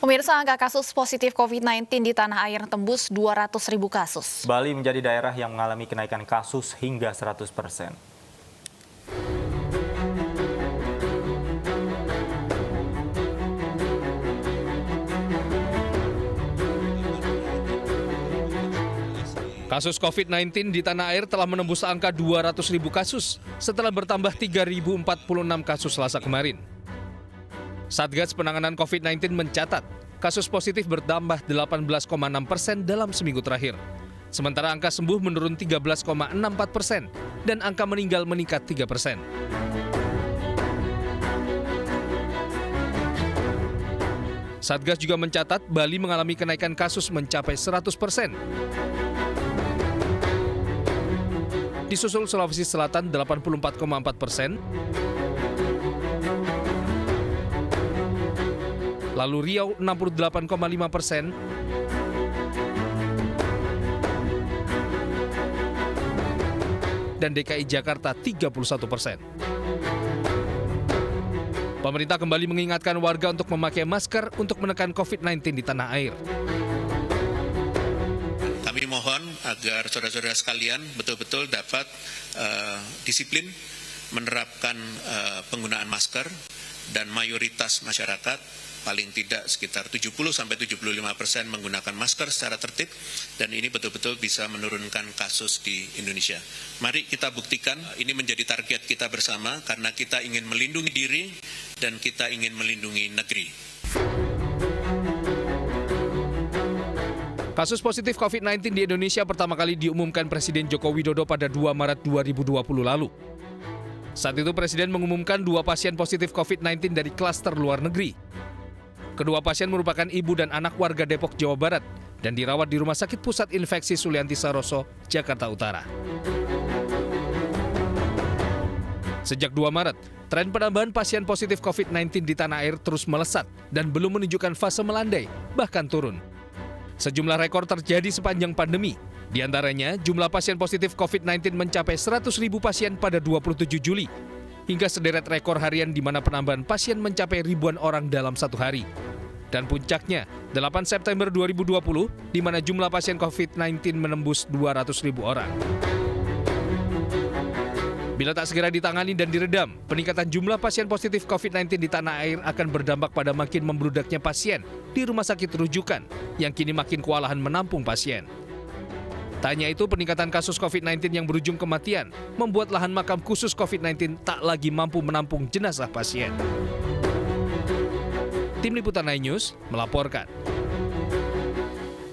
Pemirsa, angka kasus positif COVID-19 di tanah air tembus 200.000 kasus. Bali menjadi daerah yang mengalami kenaikan kasus hingga 100%. Kasus COVID-19 di tanah air telah menembus angka 200.000 kasus setelah bertambah 3.046 kasus Selasa kemarin. Satgas Penanganan COVID-19 mencatat kasus positif bertambah 18,6% dalam seminggu terakhir. Sementara angka sembuh menurun 13,64% dan angka meninggal meningkat 3%. Satgas juga mencatat Bali mengalami kenaikan kasus mencapai 100%. Disusul Sulawesi Selatan 84,4%, lalu Riau 68,5%, dan DKI Jakarta 31%. Pemerintah kembali mengingatkan warga untuk memakai masker untuk menekan COVID-19 di tanah air. Kami mohon agar saudara-saudara sekalian betul-betul dapat disiplin menerapkan penggunaan masker dan mayoritas masyarakat paling tidak sekitar 70-75% menggunakan masker secara tertib dan ini betul-betul bisa menurunkan kasus di Indonesia. Mari kita buktikan, ini menjadi target kita bersama karena kita ingin melindungi diri dan kita ingin melindungi negeri. Kasus positif COVID-19 di Indonesia pertama kali diumumkan Presiden Joko Widodo pada 2 Maret 2020 lalu. Saat itu Presiden mengumumkan 2 pasien positif COVID-19 dari klaster luar negeri. Kedua pasien merupakan ibu dan anak warga Depok, Jawa Barat dan dirawat di Rumah Sakit Pusat Infeksi Sulianti Saroso, Jakarta Utara. Sejak 2 Maret, tren penambahan pasien positif COVID-19 di tanah air terus melesat dan belum menunjukkan fase melandai, bahkan turun. Sejumlah rekor terjadi sepanjang pandemi. Di antaranya, jumlah pasien positif COVID-19 mencapai 100.000 pasien pada 27 Juli. Hingga sederet rekor harian di mana penambahan pasien mencapai ribuan orang dalam satu hari. Dan puncaknya, 8 September 2020, di mana jumlah pasien COVID-19 menembus 200.000 orang. Bila tak segera ditangani dan diredam, peningkatan jumlah pasien positif COVID-19 di tanah air akan berdampak pada makin membludaknya pasien di rumah sakit rujukan yang kini makin kewalahan menampung pasien. Tak hanya itu, peningkatan kasus COVID-19 yang berujung kematian membuat lahan makam khusus COVID-19 tak lagi mampu menampung jenazah pasien. Tim Liputan iNews melaporkan.